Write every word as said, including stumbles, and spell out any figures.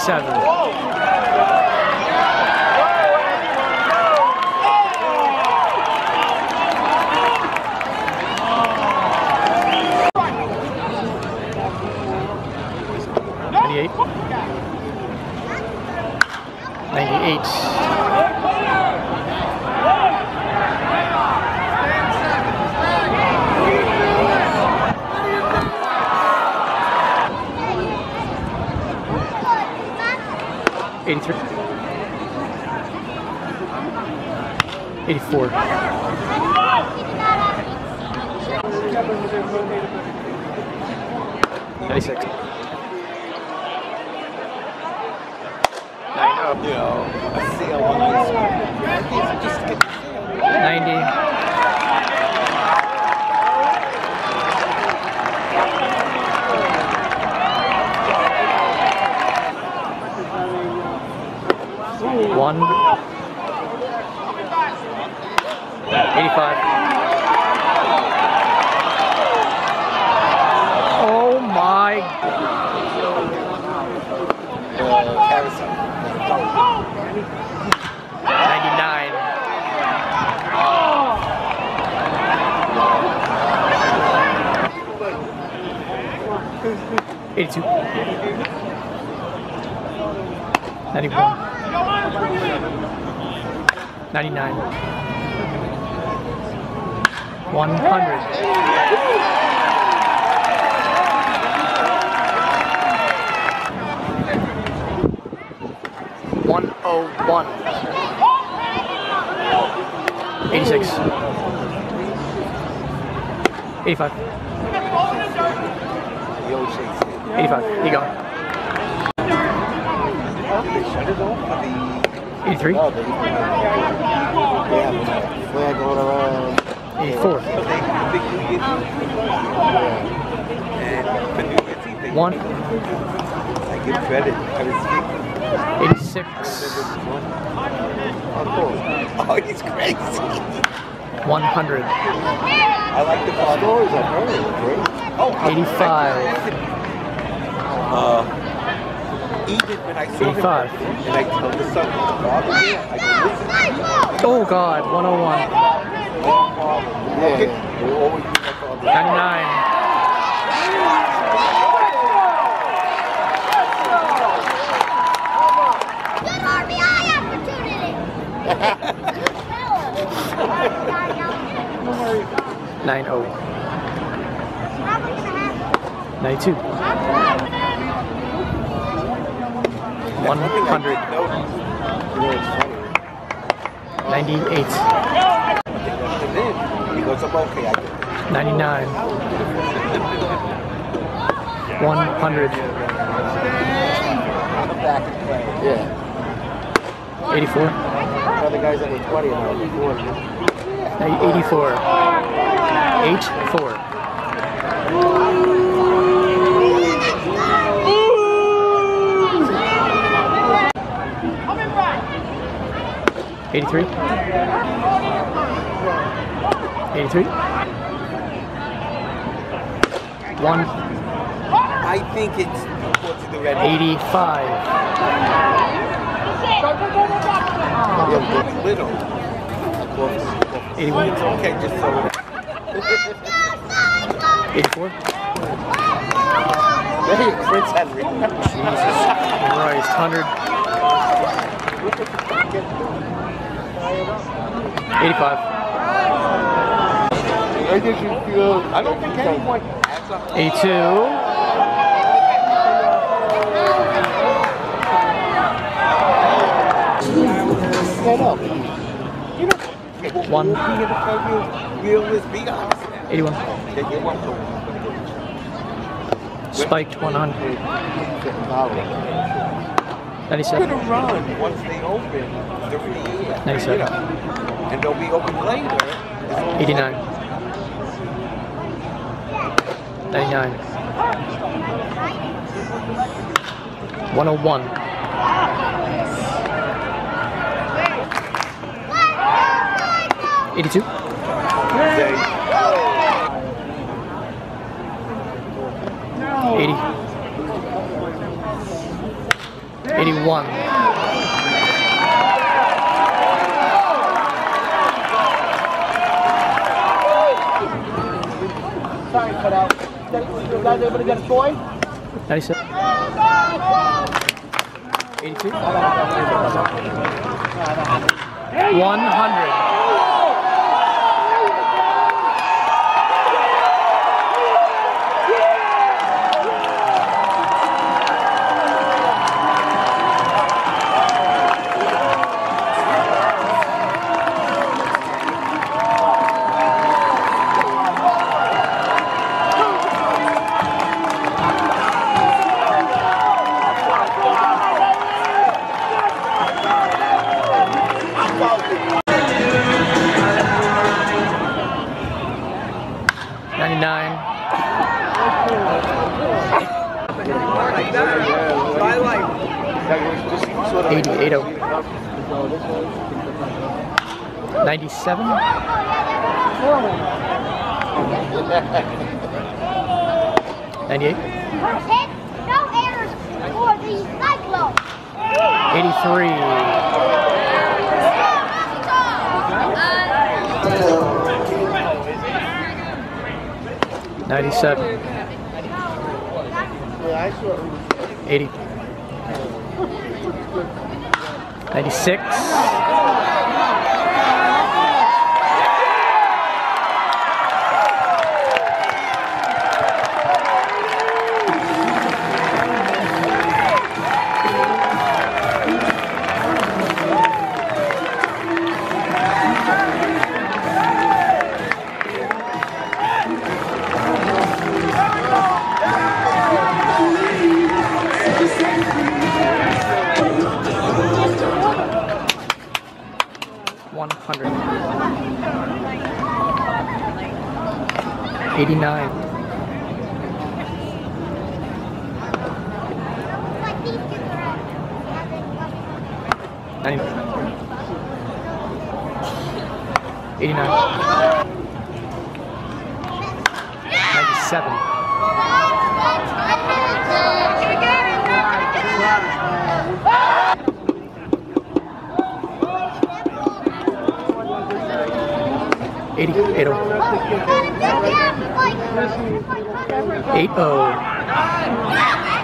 ninety-seven. ninety-eight. ninety-eight. eighty-three. eighty-four. ninety-six. You know, a seal on ice cream. Just get the seal. ninety. One. eighty-five. Oh my. Uh, carousel. ninety-nine. eighty-two. ninety-one. ninety-nine. one hundred. one oh one. eighty-six. eighty-five. eighty-five. You go. eighty-three. eighty-four. one. I give credit. I was eighty-six. Oh, he's crazy. one hundred. I like the stories I've heard. Oh, eighty-five. Uh, even when I saw eighty-five. him, and I told the son, Father, I go, listen. Oh God, one oh one. Yeah. ninety-nine. Good R B I opportunity. nine oh. ninety-two. one hundred. ninety-eight. He goes, I'm okay, I get it. ninety-nine. one hundred. Back and play. Yeah. eighty-four. Other guys that were twenty and I was four. eighty-four. eight four. eighty-three. eighty-three. one. I think it's towards the red. eighty-five. Yeah, little. eighty-one. It's okay, just so it. eighty-four. Hey, Prince Henry. Jesus Christ. one hundred. eighty-five. I think you feel. I don't think anyone has a. eighty-two. Set up. You know. One. eighty-one. Spiked one hundred. ninety-seven. They're going to run once they open during the year. ninety-seven. You know, and they'll be open later. eighty-nine. ninety-nine. one oh one. eighty-two. eighty. eighty-one. Sorry, cut out. You guys able to get a toy? ninety-seven. eighty-two. one hundred. ninety-nine. eighty-eight. ninety-seven. ninety-eight. Hit, no errors for the Cyclones. eighty-three. ninety-seven. eighty. ninety-six. one hundred. eighty-nine. ninety. eighty-nine. ninety-seven. eighty. eighty. eighty.